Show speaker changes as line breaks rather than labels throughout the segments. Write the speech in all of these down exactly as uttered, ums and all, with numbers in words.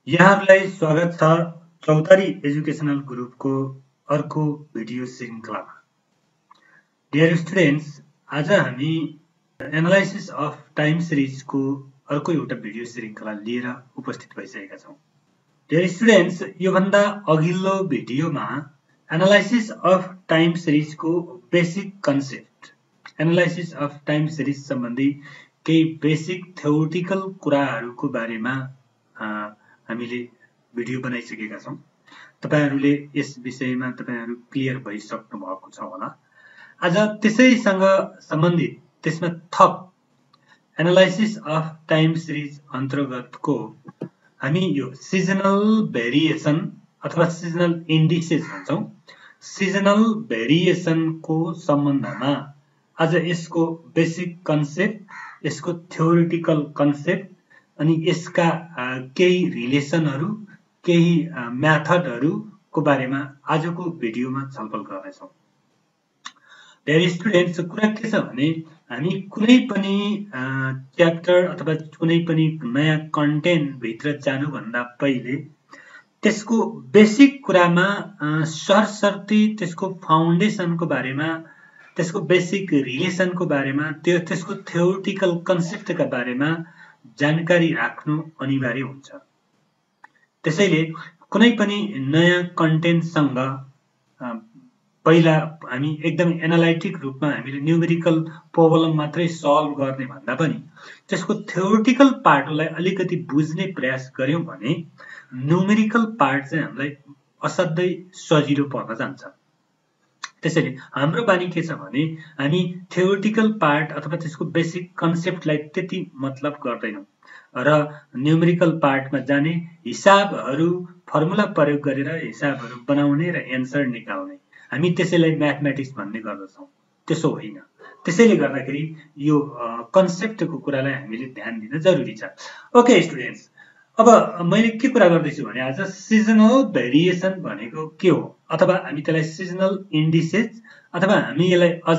यहाँहरूलाई स्वागत छ चौतारी एजुकेशनल ग्रुपको अर्को भिडियो श्रृङ्खलामा। डियर स्टुडेन्ट्स, आज हामी एनालाइसिस अफ टाइम सिरिजको अर्को एउटा भिडियो श्रृङ्खला लिएर उपस्थित भइसकेका छौँ। डियर स्टुडेन्ट्स, योभन्दा अघिल्लो भिडियोमा एनालाइसिस अफ टाइम सिरिजको basic concept, analysis of time series सम्बन्धी केही बेसिक थ्योरिटिकल कुराहरूको बारेमा हामीले भिडियो बनाइसकेका छौँ। तपाईहरुले यस विषयमा तपाईहरु क्लियर भइसक्नु भएको छ होला। आज त्यसैसँग सम्बन्धित त्यसमा थप एनालाइसिस अफ टाइम सिरिज अन्तर्गतको हामी यो सिजनल भेरिएसन अथवा सिजनल इन्डिसेस भन्छौँ, सिजनल भेरिएसनको सम्बन्धमा आज यसको बेसिक कन्सेप्ट, यसको थ्योरिटिकल कन्सेप्ट अनि यसका केही रिलेसनहरू, केही मेथडहरूको बारेमा आजको भिडियोमा छलफल गर्नेछौँ। डियर स्टुडेन्ट्स, कुरा के छ भने हामी कुनै पनि च्याप्टर अथवा कुनै पनि नयाँ कन्टेन्ट भित्र जानुभन्दा पहिले त्यसको बेसिक कुरामा सरसर्ती त्यसको फाउन्डेसनको बारेमा, त्यसको बेसिक रिलेसनको बारेमा, त्यो त्यसको थ्योरिटिकल कन्सेप्टका बारेमा जानकारी राख्नु अनिवार्य हुन्छ। त्यसैले कुनै पनि नयाँ कन्टेन्टसँग पहिला हामी एकदम एनालाइटिक रूपमा हामीले न्यूमेरिकल प्रब्लम मात्रै सल्भ गर्ने भन्दा पनि त्यसको थ्योरिटिकल पार्टलाई अलिकति बुझ्ने प्रयास गर्यौं भने न्यूमेरिकल पार्ट चाहिँ हामीलाई असाध्यै सजिलो पर्न जान्छ। त्यसैले हाम्रो बानी के छ भने हामी थ्योरिटिकल पार्ट अथवा त्यसको बेसिक कन्सेप्टलाई त्यति मतलब गर्दैनौं र न्यूमेरिकल पार्टमा जाने, हिसाबहरू फर्मुला प्रयोग गरेर हिसाबहरू बनाउने र एन्सर निकाल्ने, हामी त्यसैलाई म्याथमेटिक्स भन्ने गर्दछौं। त्यसो होइन। त्यसैले गर्दाखेरि यो कन्सेप्टको कुरालाई हामीले ध्यान दिन जरुरी छ। ओके स्टुडेन्ट्स, अब मैले के कुरा गर्दैछु भने आज सिजनल भेरिएसन भनेको के हो, अथवा हामी त्यसलाई सिजनल इन्डिसेस अथवा हामी यसलाई अझ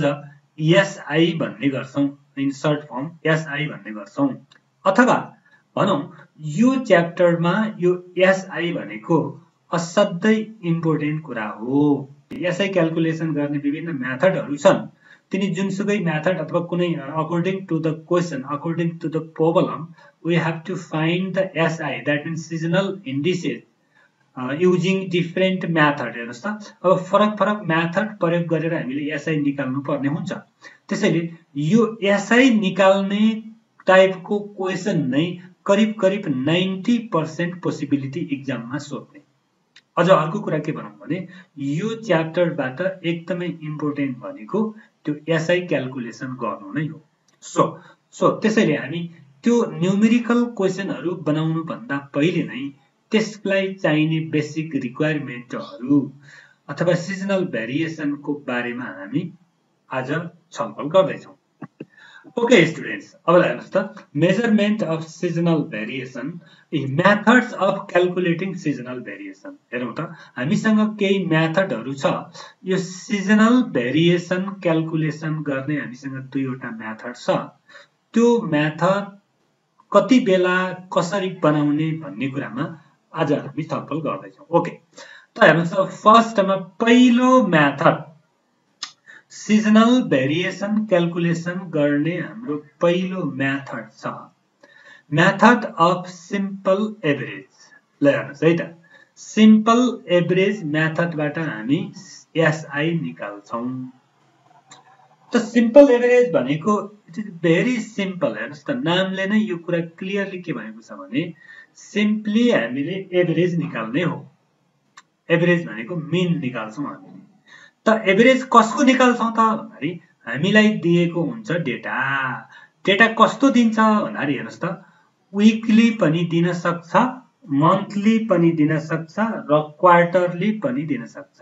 एसआई भन्ने गर्छौं, इन सर्ट फर्म एसआई भन्ने गर्छौं। अथवा भनौं यो च्याप्टरमा यो एसआई भनेको असाध्यै इम्पोर्टेन्ट कुरा हो। एसआई क्याल्कुलेसन गर्ने विभिन्न मेथडहरू छन्। तिनी जुनसुकै मेथड अथवा कुनै according to the question, according to the problem, we have to find the S I, that means seasonal indices, uh, using different method। हेर्नुस् त, अब फरक फरक मेथड प्रयोग गरेर हामीले एसआई निकाल्नु पर्ने हुन्छ। त्यसैले यो एसआई निकाल्ने टाइपको क्वेशन नै करिब करिब नाइन्टी पर्सेंट पोसिबिलिटी एक्जाममा सोध्ने। अझ अर्को कुरा के भनौं भने यो च्याप्टरबाट एकदमै इम्पोर्टेन्ट भनेको त्यो एसआई क्याल्कुलेसन गर्नु नै हो। सो सो त्यसैले हामी त्यो न्यूमेरिकल क्वेशनहरू बनाउनु भन्दा पहिले नै त्यसलाई चाहिने बेसिक रिक्वायरमेन्टहरू अथवा सिजनल भेरिएसनको बारेमा हामी आज छलफल गर्दै छौं। ओके स्टुडेन्ट्स, अब हेर्नुस् त, measurement of seasonal variation, methods of calculating seasonal variation. हेरौं त, हामीसँग केही मेथडहरू छ। यो सिजनल भेरिएसन क्याल्कुलेसन गर्ने हामीसँग दुईवटा मेथड छ। त्यो मेथड कति बेला कसरी बनाउने भन्ने कुरामा आज हामी छलफल गर्दै छौं। ओके, त हेर्नुस् त, फर्स्टमा पहिलो मेथड सिजनल भेरिएसन क्याल्कुलेसन गर्ने हाम्रो पहिलो मेथड छ मेथड अफ सिम्पल एभरेज। ल हेर्नुस् है त, सिम्पल एभरेज मेथडबाट हामी एसआई निकाल्छौं। त सिम्पल एभरेज भनेको इट इज भेरी सिम्पल। हेर्नुस् त, नामले नै यो कुरा क्लियरली के भनेको छ भने सिम्पली हामीले एभरेज निकाल्ने हो। एभरेज भनेको मिन निकाल्छौं हामीले। त एभरेज कसको निकाल्छौं त भन्दाखेरि हामीलाई दिएको हुन्छ डेटा। डेटा कस्तो दिन्छ भन्दाखेरि हेर्नुस् त, वीकली पनि दिन सक्छ, मन्थली पनि दिन सक्छ र क्वार्टरली पनि दिन सक्छ।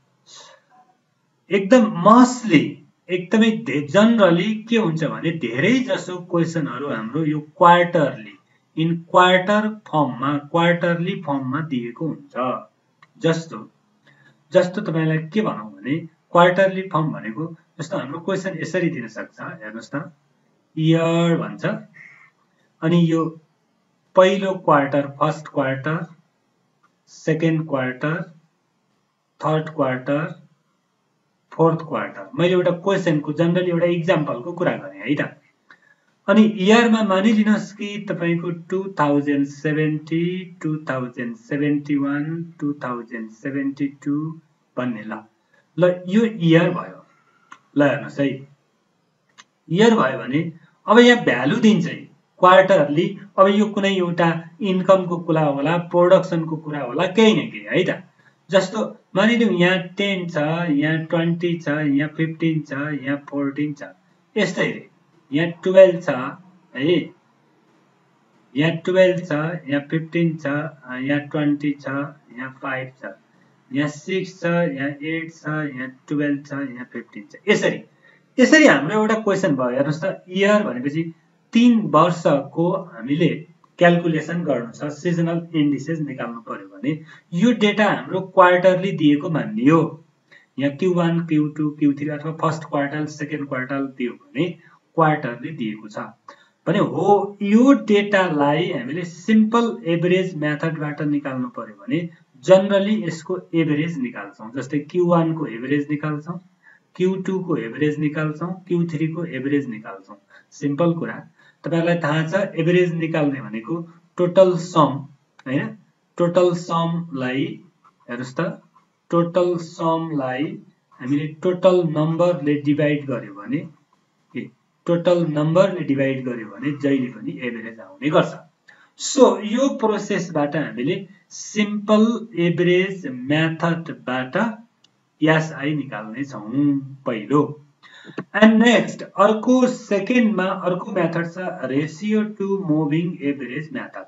एकदम मस्टली, एकदमै जनरली के हुन्छ भने धेरै जसो क्वेशनहरू हाम्रो यो क्वार्टरली, इन क्वार्टर फर्ममा, क्वार्टरली फर्ममा दिएको हुन्छ। जस्तो जस्तो तपाईलाई के भनौं भने क्वार्टरली फर्म भनेको जस्तो हाम्रो क्वेशन यसरी दिन सक्छ। हेर्नुस् त, इयर भन्छ अनि यो पहिलो quarter, first quarter, second quarter, third quarter, fourth quarter. मैले एउटा क्वेशनको जनरली एउटा इक्जाम्पलको कुरा गरेँ है त। अनि इयरमा मानिलिनुहोस् कि तपाईको two thousand seventy, two thousand seventy one, two thousand seventy two भन्ने ल ल यो इयर भयो। ल हेर्नुहोस् है, इयर भयो भने अब यहाँ भ्यालु दिन्छ है क्वार्टरली। अब यो कुनै एउटा इन्कमको कुरा होला, प्रोडक्सनको कुरा होला, केही न केही है त। जस्तो मानिलिउँ यहाँ टेन छ, यहाँ ट्वेन्टी छ, यहाँ फिफ्टिन छ, यहाँ फोर्टिन छ, यस्तै यहाँ टुवेल्भ छ है, यहाँ टुवेल्भ छ, यहाँ फिफ्टिन छ, यहाँ ट्वेन्टी छ, यहाँ फाइभ छ, यहाँ सिक्स छ, यहाँ एट छ, यहाँ टुवेल्भ छ, यहाँ फिफ्टिन छ। यसरी यसरी हाम्रो एउटा क्वेशन भयो। हेर्नुहोस् त, इयर भनेपछि तीन वर्षको हामीले क्याल्कुलेसन गर्नु छ, सिजनल इन्डिसेस निकाल्नु पर्यो भने यो डेटा हाम्रो क्वार्टरली दिएको मान्ने हो। यहाँ Q one, Q two, Q three अथवा फर्स्ट क्वार्टर, सेकेन्ड क्वार्टर दियो भने क्वार्टरली दिएको छ भने हो। यो डेटालाई हामीले सिम्पल एभरेज मेथडबाट निकाल्नु पर्यो भने जनरली यसको एभरेज निकाल्छौं। जस्तै क्यू वान को एभरेज निकाल्छौं, क्यू टू को एभरेज निकाल्छौं, क्यू थ्री को एभरेज निकाल्छौं। सिम्पल कुरा, तपाईहरुलाई थाहा छ एभरेज निकाल्ने भनेको टोटल सम हैन। टोटल समलाई हेर्नुस् त, टोटल समलाई हामीले टोटल नम्बरले डिवाइड गर्यो भने के टोटल नम्बरले डिवाइड गर्यो भने जहिले पनि एभरेज आउने गर्छ। सो यो प्रोसेसबाट हामीले सिम्पल एभरेज मेथडबाट एसआई निकाल्ने छौं पहिलो। एन्ड नेक्स्ट अर्को सेकेन्डमा अर्को मेथड छ ratio to moving average method.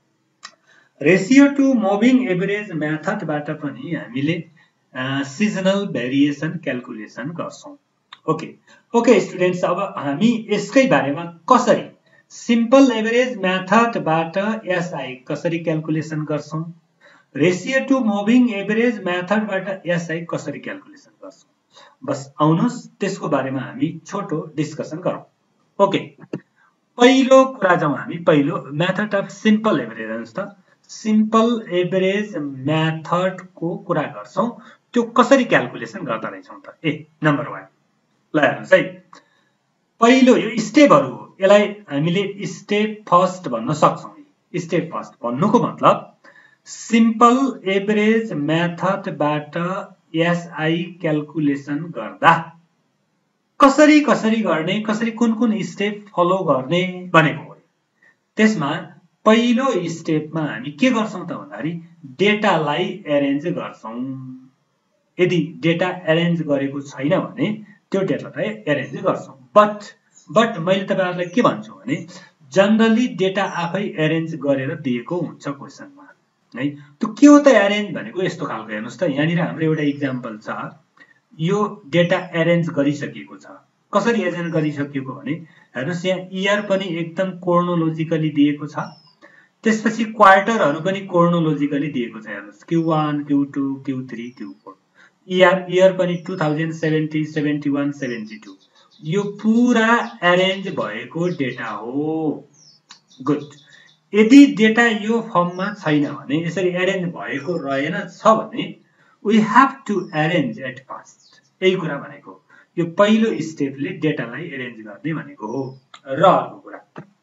Ratio to moving average मेथडबाट पनि हामीले सिजनल भेरिएसन क्याल्कुलेसन गर्छौं। ओके ओके स्टुडेन्ट्स, अब हामी यसकै बारेमा कसरी सिम्पल एभरेज मेथडबाट एसआई कसरी क्याल्कुलेसन गर्छौं, रेशियो टु मुभिङ एभरेज मेथडबाट एसआई कसरी क्याल्कुलेसन गर्छौं, बस आउनुहोस् त्यसको बारेमा हामी छोटो डिस्कसन गरौँ। ओके, पहिलो कुरा जाउँ हामी पहिलो मेथड अफ सिम्पल एभरेज। हेर्नुस् त, सिम्पल एभरेज मेथडको कुरा गर्छौं, त्यो कसरी क्याल्कुलेसन गर्दा रहेछौं त। ए नम्बर वान, ल हेर्नुस् है, पहिलो यो स्टेपहरु हो, यसलाई हामीले स्टेप फर्स्ट भन्न सक्छौं। स्टेप फर्स्ट भन्नुको मतलब सिम्पल एभरेज मेथडबाट एसआई क्याल्कुलेसन गर्दा कसरी कसरी गर्ने, कसरी कुन कुन स्टेप फलो गर्ने भनेको हो। त्यसमा पहिलो स्टेपमा हामी के गर्छौं त भन्दाखेरि डेटालाई एरेन्ज गर्छौं। यदि डेटा एरेन्ज गरेको छैन भने त्यो डेटालाई एरेन्ज गर्छौं। बट बट मैले तपाईहरुलाई के भन्छु भने जनरली डेटा आफै एरेन्ज गरेर दिएको हुन्छ क्वेशनमा है। त्यो के हो त एरेन्ज भनेको, यस्तो खालको। हेर्नुस् त, यहाँनिर हाम्रो एउटा इक्जाम्पल छ, यो डेटा एरेन्ज गरिसकिएको छ। कसरी एरेन्ज गरिसकिएको भने हेर्नुस्, यहाँ इयर पनि एकदम क्रोनोलोजिकली दिएको छ, त्यसपछि क्वार्टरहरु पनि क्रोनोलोजिकली दिएको छ। हेर्नुस्, Q one, Q two, Q three, Q four, year year पनि two thousand seventy, seventy one, seventy two, यो पूरा एरेन्ज भएको डेटा हो। गुड। यदि डेटा यो फर्ममा छैन भने, यसरी एरेन्ज भएको रहेन छ भने we have to arrange at first. यही कुरा भनेको, यो पहिलो स्टेपले डेटालाई एरेन्ज गर्ने भनेको हो। र अर्को कुरा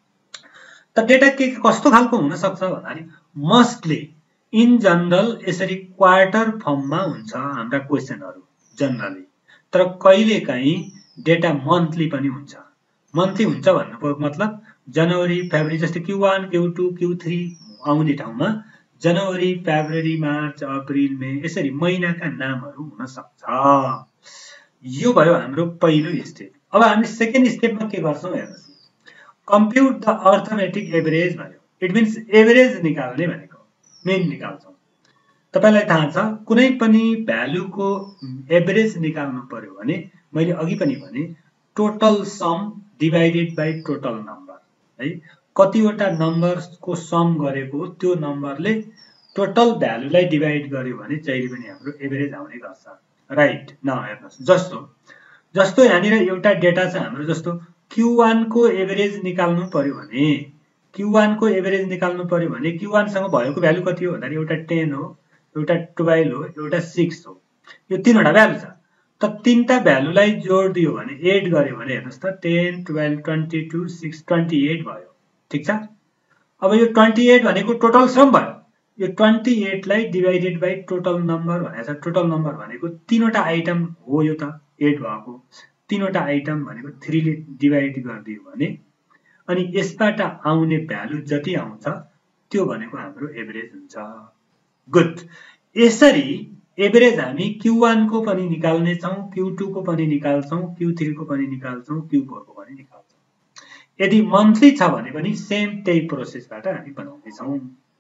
त डेटा के कस्तो खालको हुन सक्छ भन्दाखेरि मोस्टली इन जनरल यसरी क्वार्टर फर्ममा हुन्छ हाम्रा क्वेशनहरु जनरली, तर कहिलेकाहीँ डेटा मन्थली पनि हुन्छ। मन्थली हुन्छ भन्नुको मतलब जनवरी फेब्रुअरी, जस्तै Q one, Q two, Q three आउने ठाउँमा जनवरी, फेब्रुअरी, मार्च, अप्रिल, मे, यसरी महिनाका नामहरु हुन सक्छ। यो भयो हाम्रो पहिलो स्टेप। अब हामी सेकेन्ड स्टेपमा के गर्छौं हेर्नुस्, कम्प्युट द अर्थमेटिक एभरेज भयो। इट मिन्स एभरेज निकाल्ने भनेको मेन निकाल्छौं। तपाईलाई थाहा छ कुनै पनि भ्यालुको एभरेज निकाल्नु पर्यो भने मैले अघि पनि भने total sum divided by total number है। कतिवटा नम्बरको सम गरेको त्यो नम्बरले टोटल भ्यालुलाई डिवाइड गर्यो भने जहिले पनि हाम्रो एभरेज आउने गर्छ। राइट न हेर्नुस्, जस्तो जस्तो यहाँनिर एउटा डेटा छ हाम्रो, जस्तो क्यू वान को एभरेज निकाल्नु पर्यो भने क्यू वन को एभरेज निकाल्नु पर्यो भने क्यू वन सँग भएको भ्यालु कति हो भन्दा एउटा टेन हो, एउटा ट्वेल्भ हो, एउटा सिक्स हो। यो तीनवटा भ्यालु छ। त तीनटा भ्यालुलाई जोड दियो भने एड गर्यो भने हेर्नुस् त ten, twelve, twenty two, six, twenty eight भयो। ठीक छ। अब यो ट्वेन्टी एट भनेको टोटल सम भयो। यो ट्वेन्टी एट लाई डिवाइडेड बाइ टोटल नम्बर भनेको छ। टोटल नम्बर भनेको तीनवटा आइटम हो यो त एड भएको। तीनवटा आइटम भनेको थ्री ले डिवाइड गरिदियो भने अनि यसबाट आउने भ्यालु जति आउँछ त्यो भनेको हाम्रो एभरेज हुन्छ। गुड। यसरी एभरेज हामी क्यू वन को पनि निकाल्ने छौं, क्यू टू को पनि निकाल्छौं, क्यू थ्री को पनि निकाल्छौं, क्यू फोर को पनि निकाल्छौं। यदि मन्थली छ भने पनि सेम त्यही प्रोसेसबाट हामी बनाउने छौं।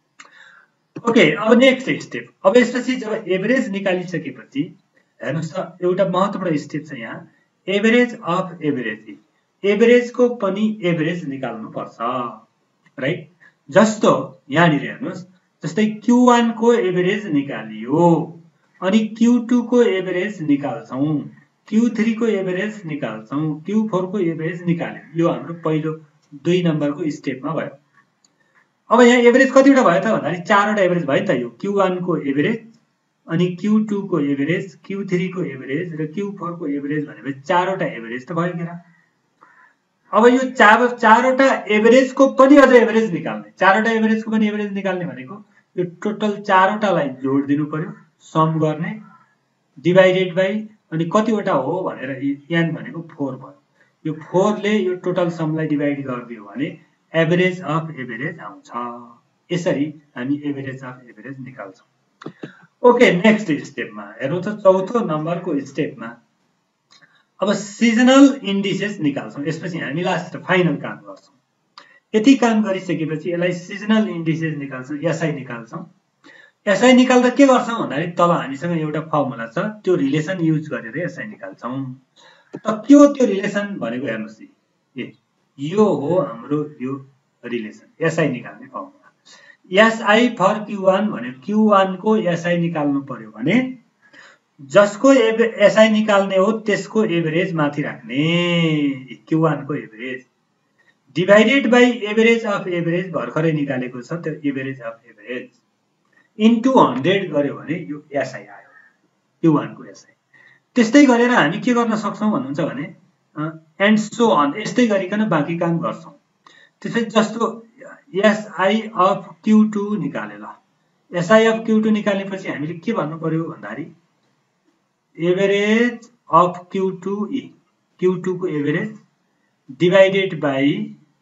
ओके, अब नेक्स्ट स्टेप। अब यसपछि जब एभरेज निकालिसकेपछि हेर्नुस् त एउटा महत्त्वपूर्ण स्टेप छ यहाँ, एभरेज अफ एभरेज। एभरेज को पनि एभरेज निकाल्नु पर्छ, राइट। जस्तो यहाँनिर हेर्नुस्, जस्तै क्यू वन को एभरेज निकालियो अनि क्यू टू को एभरेज निकाल्छौं, क्यू थ्री को एभरेज निकाल्छौं, क्यू फोर को एभरेज निकाल्यो। यो हाम्रो पहिलो दुई नम्बरको स्टेपमा भयो। अब यहाँ एभरेज कतिवटा भयो त भन्दाखेरि चारवटा एभरेज भयो त। यो क्यू वन को एभरेज अनि क्यू टू को एभरेज, क्यू थ्री को एभरेज र क्यू फोर को एभरेज भनेपछि चारवटा एभरेज त भयो केरा। अब यो चार चारवटा एभरेज को पनि अझ एभरेज निकाल्ने, चारवटा एभरेज को पनि एभरेज निकाल्ने भनेको यो टोटल चारवटालाई जोड दिनु पर्यो, सम गर्ने, डिवाइडेड बाइ अनि कतिवटा हो भनेर एन भनेको फोर भयो। यो फोर ले यो टोटल समलाई डिवाइड गरिदियो भने एभरेज अफ एभरेज आउँछ। यसरी हामी एभरेज अफ एभरेज निकाल्छौं। ओके, नेक्स्ट स्टेपमा हेर्नु त चौथो नम्बरको स्टेपमा अब सिजनल इन्डिसेस निकाल्छौं। यसपछि हामी लास्ट फाइनल काम गर्छौं। यति काम गरिसकेपछि यसलाई सिजनल इन्डिसेस निकाल्छौं, एसआई निकाल्छौं। एसआई निकाल्दा के गर्छौं भन्दाखेरि तल हामीसँग एउटा फर्मुला छ, त्यो रिलेसन युज गरेर एसआई निकाल्छौं। त के हो त्यो रिलेसन भनेको हेर्नुस्, ए यो हो हाम्रो यो रिलेसन एसआई निकाल्ने formula. SI for Q one भने क्यू वन को एसआई निकाल्नु पर्यो भने जसको एसआई निकाल्ने हो त्यसको एभरेज माथि राख्ने, क्यू वन को average divided by average of average भर्खरै निकालेको छ त्यो average of average into hundred गर्यो भने यो एसआई आयो, क्यू वन को एसआई। त्यस्तै गरेर हामी के गर्न सक्छौं भन्नुहुन्छ भने एन्ड सो अन, यस्तै गरिकन बाँकी काम गर्छौं। त्यसै जस्तो एसआई अफ क्यू टू निकाले ल, एसआई अफ क्यू टू निकालेपछि हामीले के भन्नु पर्यो भन्दाखेरि average of Q two E, Q two को average divided by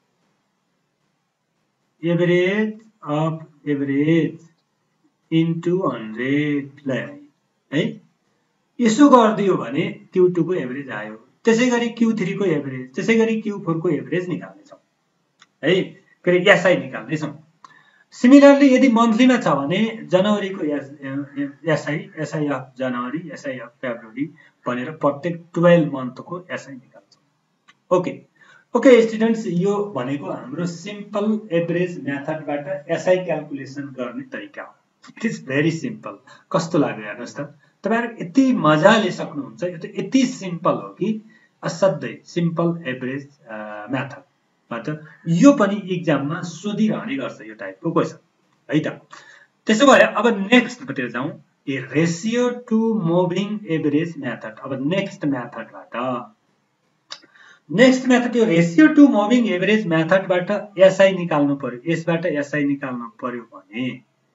average of average into hundred है। यसो गरिदियो भने क्यू टू को एभरेज आयो। त्यसै गरी क्यू थ्री को एभरेज, त्यसै गरी क्यू फोर को एभरेज निकाल्ने छौं है, फेरि एसआई निकाल्ने छौं। सिमिलरली यदि मन्थलीमा छ भने जनवरी को SI, SI of January, SI of February भनेर प्रत्येक ट्वेल्भ मन्थ को एसआई निकाल्छौं। ओके ओके स्टुडेन्ट्स, यो भनेको हाम्रो सिम्पल एभरेज मेथडबाट एसआई क्याल्कुलेसन गर्ने तरिका हो। It is very simple. कस्तो लाग्यो हेर्नुस् त, तपाईहरु यति मजाले सक्नुहुन्छ। यो त यति सिम्पल हो कि असाध्यै सिम्पल एभरेज मेथड। मतलब यो पनि एक्जाममा सोधिरहने गर्छ यो टाइपको क्वेशन है त। त्यसो भए अब नेक्स्ट पतिर जाउँ, a ratio to moving average method. अब नेक्स्ट मेथडबाट नेक्स्ट मेथड यो रेशियो टु मुभिङ एभरेज मेथडबाट एसआई निकाल्नु पर्यो। यसबाट एसआई निकाल्नु पर्यो भने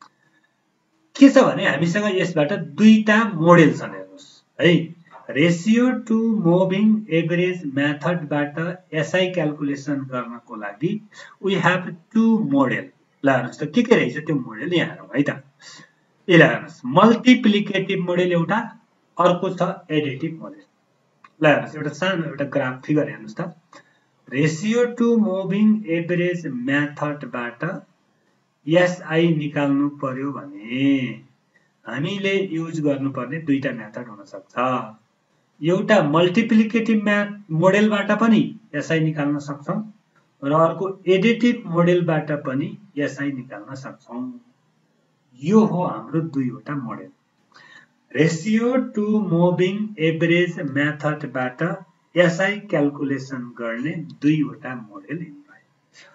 के छ भने हामीसँग यसबाट दुईटा मोडेल छन् हेर्नुस् है। रेशियो टु मुभिङ एभरेज मेथडबाट एसआई क्याल्कुलेसन गर्नको लागि वी हैव टु मोडेल। ल हेर्नुस् त के के रहेछ त्यो मोडेल यहाँ हेरौँ है त। यसलाई हेर्नुस्, मल्टिप्लिकेटिभ मोडेल एउटा, अर्को छ एडिटिभ मोडेल। ल हेर्नुस् एउटा सानो एउटा ग्राफ फिगर हेर्नुस् त। रेशियो टु मुभिङ एभरेज मेथडबाट एसआई निकाल्नु पर्यो भने हामीले युज गर्नुपर्ने दुईटा मेथड हुन सक्छ। एउटा मल्टिप्लिकेटिभ मोडेलबाट पनि एसआई निकाल्न सक्छौं र अर्को एडिटिभ मोडेलबाट पनि एसआई निकाल्न सक्छौं। यो हो हाम्रो दुईवटा model. Ratio to moving average मेथडबाट एसआई क्याल्कुलेसन गर्ने दुईवटा मोडेल।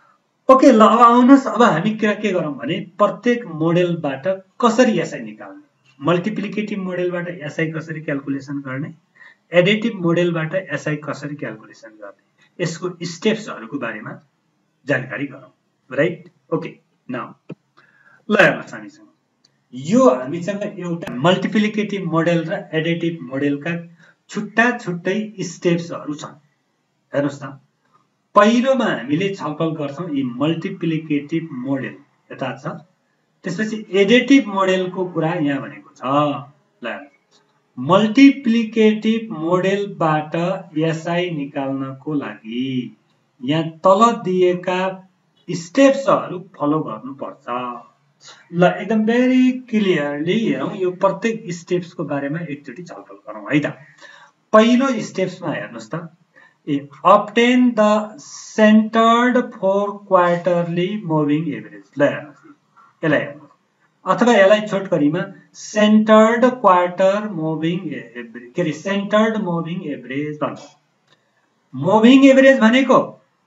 ओके ल अब आउनुहोस् अब हामी के के गरौँ भने प्रत्येक मोडेलबाट कसरी एसआई निकाल्ने, मल्टिप्लिकेटिभ मोडेलबाट एसआई कसरी क्याल्कुलेसन गर्ने, एडिटिभ मोडेलबाट एसआई कसरी क्याल्कुलेसन गर्ने, यसको स्टेप्सहरूको बारेमा जानकारी गरौँ, राइट? ओके नाउ ल हेर्नुहोस् हामीसँग यो हामीसँग एउटा मल्टिप्लिकेटिभ मोडेल र एडिटिभ मोडेलका छुट्टा छुट्टै स्टेप्सहरू छन्। हेर्नुहोस् त पहिलोमा हामीले छलफल गर्छौं यी मल्टिप्लिकेटिभ मोडेल यता छ, त्यसपछि एडिटिभ मोडेलको कुरा यहाँ भनेको छ। ल मल्टिप्लिकेटिभ मोडेलबाट एसआई निकाल्नको लागि यहाँ तल दिएका स्टेप्सहरू फलो गर्नुपर्छ। ल एकदम भेरी क्लियरली हेरौं, यो प्रत्येक स्टेप्सको बारेमा एकचोटी छलफल गरौँ है त। पहिलो स्टेप्समा हेर्नुहोस् त obtain the centered four quarterly moving average। ल हेर्नुहोस् यसलाई हेर्नुहोस्, अथवा यसलाई छोटकरीमा सेन्टर्ड क्वार्टर मुभिङ एभरेज के अरे सेन्टर्ड मुभिङ एभरेज भन्छ। मुभिङ एभरेज भनेको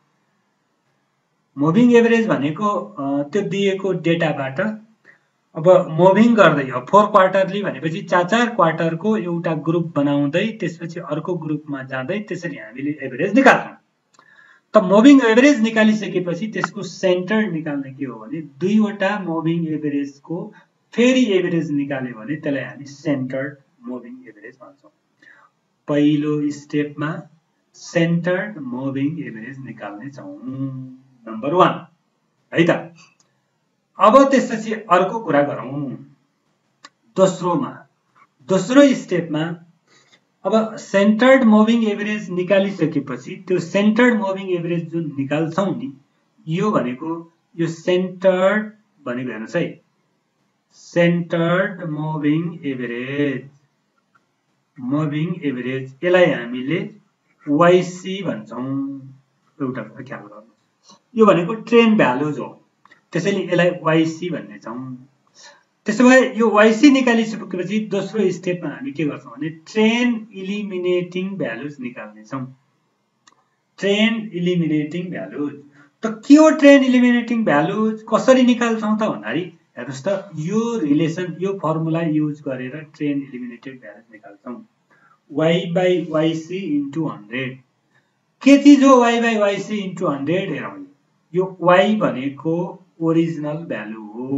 मुभिङ एभरेज भनेको त्यो दिएको डेटाबाट अब मुभिङ गर्दै हो, फोर क्वार्टरली भनेपछि चार चार क्वार्टरको एउटा ग्रुप बनाउँदै त्यसपछि अर्को ग्रुपमा जाँदै त्यसरी हामीले एभरेज निकाल्छौं। त मुभिङ एभरेज निकालिसकेपछि त्यसको सेन्टर निकाल्ने के हो भने दुईवटा मुभिङ एभरेजको फेरि एभरेज निकाल्यो भने त्यसलाई हामी सेन्टर्ड मुभिङ एभरेज भन्छौं। पहिलो स्टेपमा सेन्टर्ड मुभिङ एभरेज निकाल्ने छौं, नम्बर वान है त। अब त्यसपछि अर्को कुरा गरौं, दोस्रोमा दोस्रो स्टेपमा अब सेन्टर्ड मुभिङ एभरेज निकालिसकेपछि त्यो सेन्टर्ड मुभिङ एभरेज जुन निकाल्छौं नि यो भनेको यो सेन्टर्ड भनेको हेर्नुस् है, centered moving average moving average यसलाई हामीले वाइसी भन्छौं। एउटा कुरा ख्याल गर्नुस्, यो भनेको ट्रेन्ड भ्यालुज हो, त्यसैले यसलाई वाइसी भन्ने छौं। त्यसो भए यो वाइसी निकालिसकेपछि दोस्रो स्टेपमा हामी के गर्छौं भने ट्रेन्ड इलिमिनेटिङ भ्यालुज निकाल्ने छौं। ट्रेन्ड इलिमिनेटिङ भ्यालुज त के हो? ट्रेन्ड इलिमिनेटिङ भ्यालुज कसरी निकाल्छौं त भन्दाखेरि हेर्नुस् त यो रिलेसन यो फर्मुला युज गरेर ट्रेन्ड इलिमिनेटेड भ्यालुज निकाल्छौं। y by yc into one hundred के चीज हो y by yc into one hundred? हेरौं, यो y भनेको ओरिजिनल भ्यालु हो,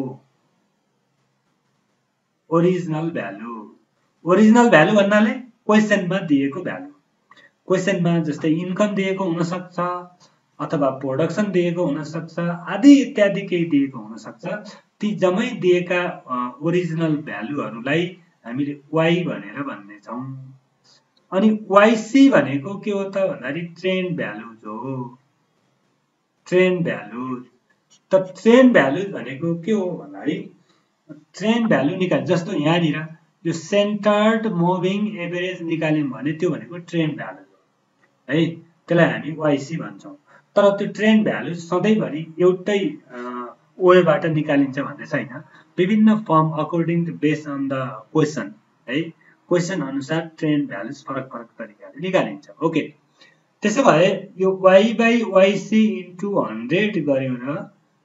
ओरिजिनल भ्यालु। ओरिजिनल भ्यालु भन्नाले क्वेशनमा दिएको भ्यालु। क्वेशनमा जस्तै इन्कम दिएको हुन सक्छ अथवा प्रोडक्सन दिएको हुन सक्छ आदि इत्यादि केही दिएको हुन सक्छ। ती जम्मै दिएका ओरिजिनल भ्यालुहरूलाई हामीले y भनेर भन्ने छौं। अनि yc भनेको के हो त भन्दाखेरि ट्रेन्ड भ्यालुज हो, ट्रेन्ड भ्यालुज। त ट्रेन्ड भ्यालुज भनेको के हो भन्दाखेरि ट्रेन्ड भ्यालु निकाल जस्तो यहाँनिर यो सेन्टर्ड मुभिङ एभरेज निकाल्यौं भने त्यो भनेको ट्रेन्ड भ्यालु हो है, त्यसलाई हामी yc भन्छौं। तर त्यो ट्रेन्ड भ्यालु सधैँभरि एउटै वेबाट निकालिन्छ भन्ने छैन, विभिन्न form according to based on the question है, क्वेशन अनुसार ट्रेन्ड भ्यालुज फरक फरक तरिकाले निकालिन्छ। ओके, त्यसो भए यो y by yc into one hundred गरेर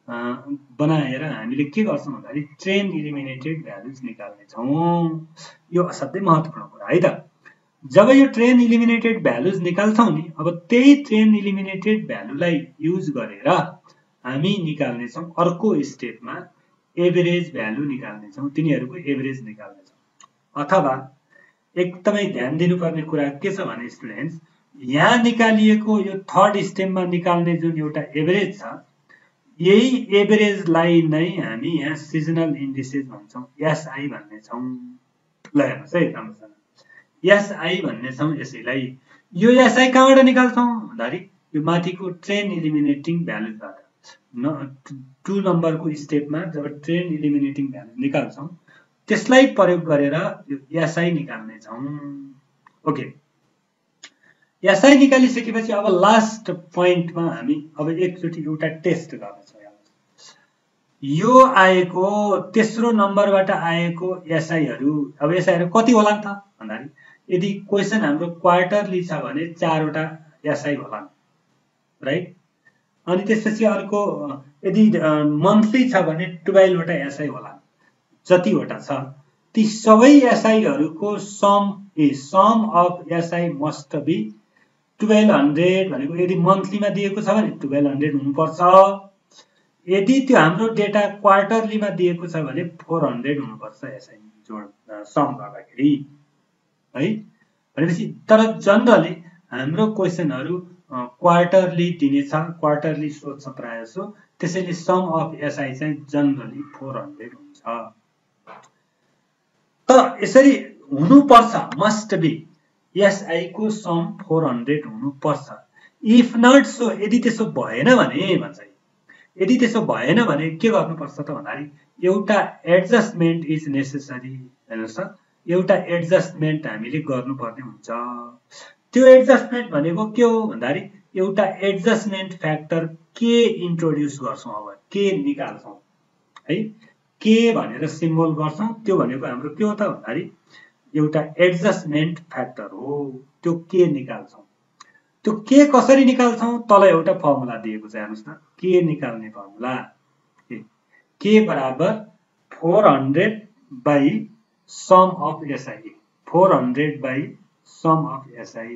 बनाएर हामीले के गर्छौं भन्दाखेरि ट्रेन्ड इलिमिनेटेड भ्यालुज निकाल्ने छौं। यो असाध्यै महत्त्वपूर्ण कुरा है त। जब यो ट्रेन्ड इलिमिनेटेड भ्यालुज निकाल्छौं नि अब त्यही ट्रेन्ड इलिमिनेटेड भ्यालुलाई युज गरेर हामी निकाल्ने छौं अर्को स्टेपमा एभरेज भ्यालु निकाल्ने छौं, तिनीहरुको एभरेज निकाल्ने छौं। अथवा एकदमै ध्यान दिनुपर्ने कुरा के छ भने स्टुडेन्ट्स यहाँ निकालिएको यो थर्ड स्टेपमा निकाल्ने जुन एउटा एभरेज छ यही एभरेजलाई नै हामी यहाँ सिजनल इन्डिसेस भन्छौं, एसआई भन्ने छौं। ल हेर्नुस् है राम्रोसँग एसआई भन्ने छौं यसैलाई। यो एसआई कहाँबाट निकाल्छौं भन्दाखेरि यो माथिको ट्रेन्ड इलिमिनेटिङ भ्यालुबाट टु नम्बरको स्टेपमा जब ट्रेन्ड इलिमिनेटिङ भ्यालु निकाल्छौं त्यसलाई प्रयोग गरेर यो एसआई निकाल्ने छौं। ओके, एसआई निकालिसकेपछि अब लास्ट पोइन्टमा हामी अब एकचोटी एउटा टेस्ट गर्छौं। यो आएको तेस्रो नम्बरबाट आएको एसआईहरु अब एसआईहरु कति होला त भन्दाखेरि यदि क्वेशन हाम्रो क्वार्टरली छ भने चारवटा एसआई होला, राइट? अनि त्यसपछि अर्को यदि मन्थली छ भने बाह्र वटा एसआई होला, जतिवटा छ ती सबै एसआईहरूको sum a sum of SI must be बाह्र सय भनेको यदि मन्थलीमा दिएको छ भने बाह्र सय हुनुपर्छ। यदि त्यो हाम्रो डेटा क्वार्टरलीमा दिएको छ भने चार सय हुनुपर्छ एसआई जोड सम गर्दाखेरि है। भनेपछि तर जनरली हाम्रो क्वेशनहरु क्वार्टरली दिनेछ, क्वार्टरली सोध्छ प्राय जसो, त्यसैले सम अफ एसआई चाहिँ जनरली चार सय हुन्छ। त यसरी हुनुपर्छ, मस्ट बी एसआई को सम चार सय हुनुपर्छ। इफ नट सो, यदि त्यसो भएन भने भन्छ, यदि त्यसो भएन भने के गर्नुपर्छ त भन्दाखेरि एउटा एडजस्टमेन्ट इज नेसेसरी। हेर्नुस् त, एउटा एडजस्टमेन्ट हामीले गर्नुपर्ने हुन्छ। त्यो एडजस्टमेन्ट भनेको के हो भन्दाखेरि एउटा एडजस्टमेन्ट फ्याक्टर के इन्ट्रोड्युस गर्छौं, अब के निकाल्छौं है, के भनेर सिम्बल गर्छौं। त्यो भनेको हाम्रो के हो त भन्दाखेरि एउटा एडजस्टमेन्ट फ्याक्टर हो, त्यो के निकाल्छौं। त्यो के कसरी निकाल्छौं, तल एउटा फर्मुला दिएको छ हेर्नुस् त, के निकाल्ने फर्मुला के बराबर चार सय बाइ सम अफ एसआई, चार सय बाइ सम अफ एसआई।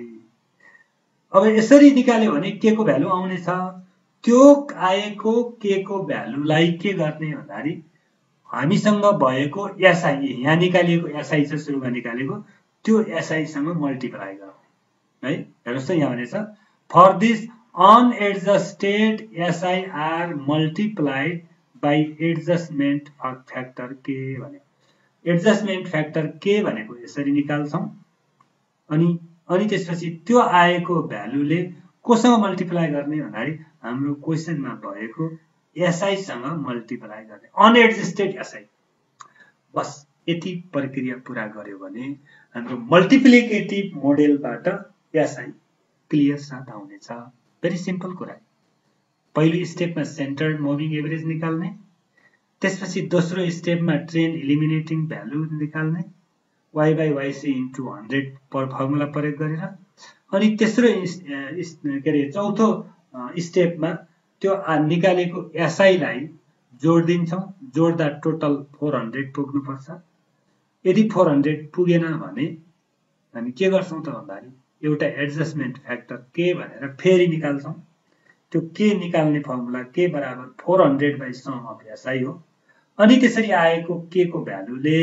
अब यसरी निकाल्यो भने के को भ्यालु आउनेछ, त्यो आएको के को भ्यालुलाई के गर्ने भन्दाखेरि हामीसँग भएको एसआई, यहाँ निकालिएको एसआई छ सुरुमा निकालेको, त्यो एसआई सँग मल्टिप्लाई गर्ने है। हेर्नुस् त, यहाँ भनेछ for this unadjusted SI are multiplied by adjustment factor के भनेको, एडजस्टमेन्ट फ्याक्टर के भनेको यसरी निकाल्छौं। अनि अनि त्यसपछि त्यो आएको भ्यालुले कोसँग मल्टिप्लाई गर्ने भन्दाखेरि हाम्रो क्वेशनमा भएको एसआई सँग मल्टिप्लाई गर्ने, अनएडजस्टेड एसआई। बस यति प्रक्रिया पूरा गर्यो भने हाम्रो मल्टिप्लिकेटिभ मोडेलबाट एसआई क्लियर साथ आउनेछ। भेरी सिम्पल कुरा। पहिलो स्टेपमा सेन्टर्ड मुभिङ एभरेज निकाल्ने, त्यसपछि दोस्रो स्टेपमा ट्रेन इलिमिनेटिङ भ्यालु निकाल्ने y by yc into one hundred पर फर्मुला प्रयोग गरेर, अनि तेस्रो के अरे चौथो स्टेपमा त्यो निकालेको एसआई लाई जोड दिन्छौं, जोड्दा टोटल चार सय पुग्नु पर्छ। यदि चार सय पुगेन भने हामी के गर्छौं त भन्दाखेरि एउटा एडजस्टमेन्ट फ्याक्टर के भनेर फेरि निकाल्छौं। त्यो के निकाल्ने फर्मुला के बराबर चार सय बाइ सम अफ एसआई हो। अनि त्यसरी आएको के को भ्यालुले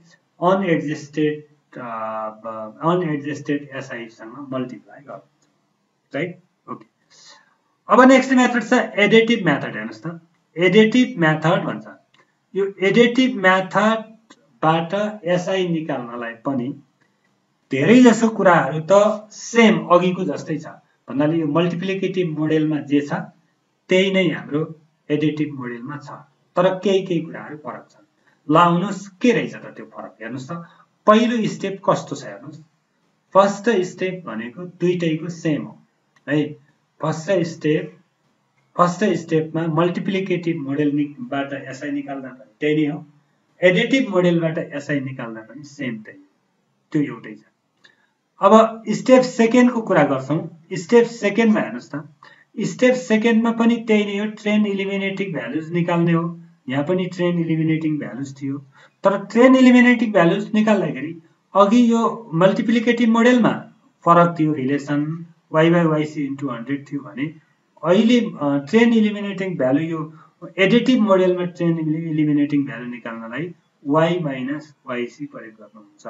अनएडजस्टेड अनएडजस्टेड एसआई सँग मल्टिप्लाई गर्छ, राइट। ओके, अब नेक्स्ट मेथड छ एडिटिभ मेथड। हेर्नुस् त, एडिटिभ मेथड भन्छ, यो एडिटिभ मेथडबाट एसआई निकाल्नलाई पनि धेरै जसो कुराहरु त सेम अघिको जस्तै छ, भन्नाले यो मल्टिप्लिकेटिभ मोडेलमा जे छ त्यही नै हाम्रो एडिटिभ मोडेलमा छ, तर केही केही कुराहरु फरक छन्। ल आउनुस् के रहेछ त त्यो फरक हेर्नुस् त। पहिलो स्टेप कस्तो छ हेर्नुस्, फर्स्ट स्टेप भनेको दुईटैको सेम हो है। फर्स्ट स्टेप फर्स्ट स्टेपमा मल्टिप्लिकेटिभ मोडेलबाट एसआई निकाल्दा पनि त्यही नै हो, एडिटिभ मोडेलबाट एसआई निकाल्दा पनि सेम त्यही, त्यो एउटै छ। अब स्टेप सेकेन्डको कुरा गर्छौं। स्टेप सेकेन्डमा हेर्नुस् त, स्टेप सेकेन्डमा पनि त्यही नै हो, ट्रेन इलिमिनेटिङ भ्यालुज निकाल्ने हो। यहाँ पनि ट्रेन इलिमिनेटिङ भ्यालुज थियो, तर ट्रेन इलिमिनेटिङ भ्यालुज निकाल्दाखेरि अघि यो मल्टिप्लिकेटिभ मोडेलमा फरक थियो, relation y by yc into one hundred थियो भने अहिले ट्रेन इलिमिनेटिङ भ्यालु यो एडिटिभ मोडेलमा ट्रेन इलिमिनेटिङ भ्यालु निकाल्नलाई y minus yc प्रयोग गर्नुहुन्छ।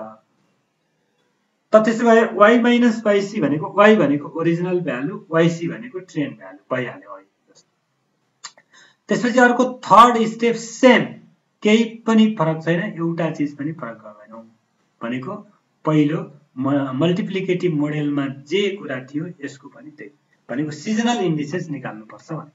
त त्यसो भए y minus yc भनेको y भनेको ओरिजिनल भ्यालु, yc भनेको ट्रेन भ्यालु भइहाल्यो। त्यसपछि अर्को थर्ड स्टेप सेम, केही पनि फरक छैन, एउटा चीज पनि फरक गर्दैनौं भनेको पहिलो मल्टिप्लिकेटिभ मोडेलमा जे कुरा थियो यसको पनि त्यही, भनेको सिजनल इन्डिसेस निकाल्नु पर्छ भने।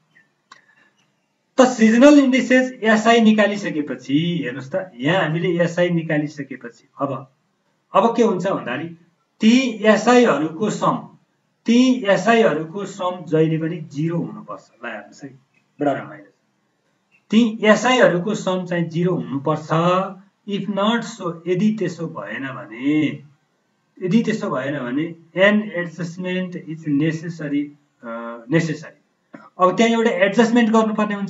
त सिजनल इन्डिसेस एसआई निकालिसकेपछि हेर्नुस् त, यहाँ हामीले एसआई निकालिसकेपछि अब अब के हुन्छ भन्दाखेरि ती एसआईहरुको सम, ती एसआईहरुको सम जहिले पनि जीरो हुनुपर्छ। ल हेर्नुस् है, बडा रमाइलो, ती एसआईहरुको सम चाहिँ जीरो हुनुपर्छ। इफ नट सो, यदि त्यसो भएन भने यदि त्यसो भएन भने an adjustment is necessary necessary. अब त्यहाँ एउटा एडजस्टमेन्ट गर्नुपर्ने हुन्छ फेरि,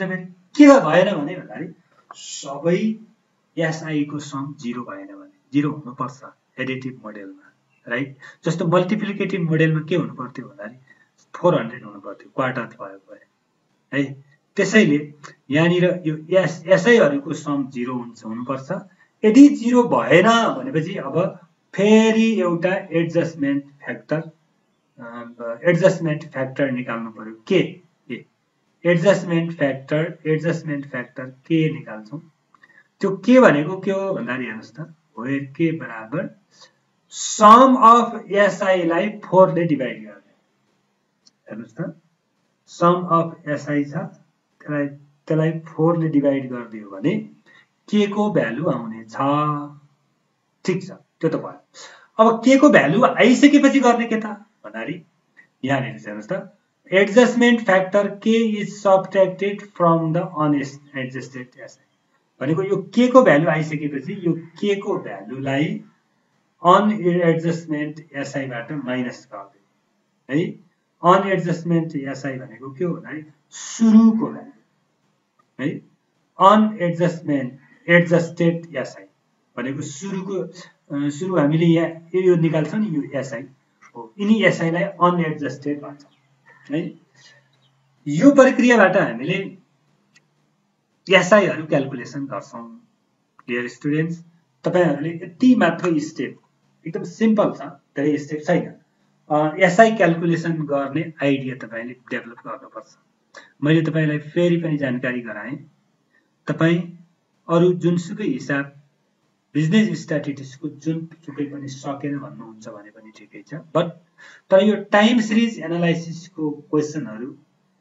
के भएन भने भन्दाखेरि सबै एसआई को सम जीरो भएन भने जीरो हुनुपर्छ एडिटिभ मोडेलमा, राइट। जस्तो मल्टिप्लिकेटिभ मोडेलमा के हुनु पर्थ्यो भन्दाखेरि फोर हन्ड्रेड हुनु पर्थ्यो क्वार्टर भयो भयो है। त्यसैले यहाँनिर यो एस एसआईहरूको सम जीरो हुन्छ हुनुपर्छ। यदि जीरो भएन भनेपछि अब फेरि एउटा एडजस्टमेन्ट फ्याक्टर एडजस्टमेन्ट फ्याक्टर निकाल्नु पर्यो के a adjustment factor adjustment factor के निकाल्छौँ। त्यो के भनेको के हो भन्दाखेरि हेर्नुहोस् त, वेयर के बराबर सम अफ एसआई लाई फोर ले डिभाइड गर्ने। हेर्नुहोस् त, सम अफ एसआई छ त्यसलाई त्यसलाई फोर ले डिभाइड गरिदियो भने के को भ्यालु आउने छ। ठीक छ, त्यो त भयो। अब के को भ्यालु आइसकेपछि गर्ने के त भन्दाखेरि यहाँनिर हेर्नुहोस् त, एडजस्टमेन्ट फ्याक्टर के is subtracted from the unadjusted SI भनेको यो के को भ्यालु आइसकेपछि यो के को भ्यालुलाई अनएडजस्टमेन्ट एसआई बाट माइनस गरिदियो है। अनएडजस्टमेन्ट एसआई भनेको के हो भन्दाखेरि सुरुको भ्यालु है। अनएडजस्टमेन्ट एडजस्टेड एसआई भनेको सुरुको सुरु हामीले यहाँ यो निकाल्छौँ नि, यो एसआई हो, यिनी एसआईलाई अनएडजस्टेड भन्छ है। यो प्रक्रियाबाट हामीले एसआईहरू क्याल्कुलेसन गर्छौँ। डियर स्टुडेन्ट्स, तपाईहरुले यति मात्र स्टेप, एकदम सिम्पल छ, धेरै स्टेप छैन। एसआई क्याल्कुलेसन गर्ने आइडिया तपाईले डेभलप गर्नुपर्छ। मैले तपाईलाई फेरि पनि जानकारी गराएँ, तपाई अरु जुनसुकै हिसाब बिजनेस स्ट्याटिस्टिक्सको जुनसुकै पनि सकेन भन्नुहुन्छ भने पनि ठिकै छ, बट तर यो टाइम सिरिज एनालाइसिसको क्वेशनहरु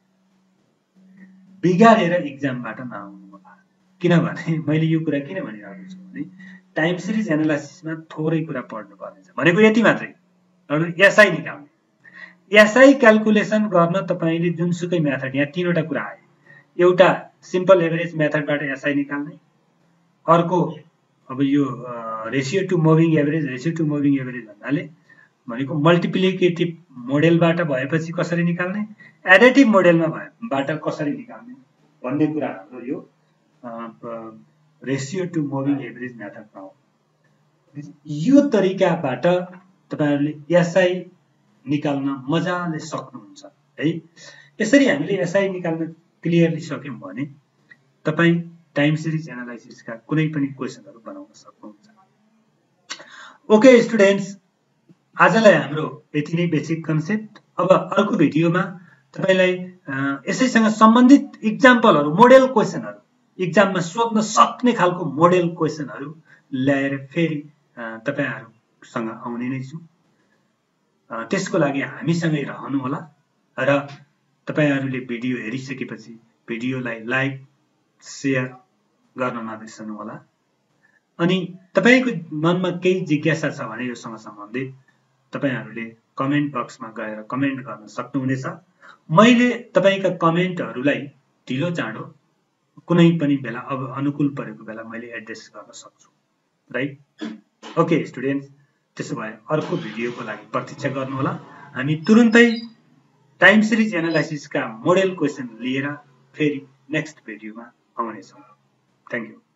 बिगारेर एक्जामबाट नआउनु होला। किनभने मैले यो कुरा किन भनिरहेको छु भने टाइम सिरिज एनालाइसिसमा थोरै कुरा पढ्नु पर्ने छ भनेको यति मात्रै। एसआई निकाल्ने, एसआई क्याल्कुलेसन गर्न तपाईले जुनसुकै मेथड, यहाँ तीनवटा कुरा आयो। एउटा सिम्पल एभरेज मेथडबाट एसआई निकाल्ने, अर्को अब यो ratio to moving average, ratio to moving average भन्नाले भनेको मल्टिप्लिकेटिभ मोडेलबाट भएपछि कसरी निकाल्ने, एडिटिभ मोडेलमा भएबाट कसरी निकाल्ने भन्ने कुरा हाम्रो यो रेशियो टु मुभिङ एभरेज मेथडमा हो। यो तरिकाबाट तपाईहरुले एसआई निकाल्न मजाले सक्नुहुन्छ है। यसरी हामीले एसआई निकाल्न क्लियरली सक्यौं भने तपाई टाइम सिरिज एनालाइसिसका कुनै पनि क्वेशनहरु बनाउन सक्नुहुन्छ। ओके स्टुडेन्ट्स, आजलाई हाम्रो यति नै बेसिक कन्सेप्ट। अब अर्को भिडियोमा तपाईलाई यसैसँग सम्बन्धित इक्जाम्पलहरु, मोडेल क्वेशनहरु, इक्जाममा सोध्न सक्ने खालको मोडेल क्वेशनहरु ल्याएर फेरि तपाईहरुसँग आउने नै छु। त्यसको लागि हामीसँगै रहनु होला र तपाईहरुले भिडियो हेरिसकेपछि भिडियोलाई लाइक शेयर गर्न नबिर्सनु होला। अनि तपाईको मनमा केही जिज्ञासा छ भने योसँग सम्बन्धित तपाईहरुले कमेन्ट बक्समा गएर कमेन्ट गर्न सक्नुहुनेछ। मैले तपाईका कमेन्टहरुलाई ढिलो चाँडो कुनै पनि बेला अब अनुकूल परेको बेला मैले एड्रेस गर्न सक्छु, राइट। ओके स्टुडेन्ट्स, त्यसो भए अर्को भिडियोको लागि प्रतीक्षा गर्नु होला। हामी तुरुन्तै टाइम सिरिज एनालाइसिसका मोडेल क्वेशन लिएर फेरि नेक्स्ट भिडियोमा आउने छौं। Thank you.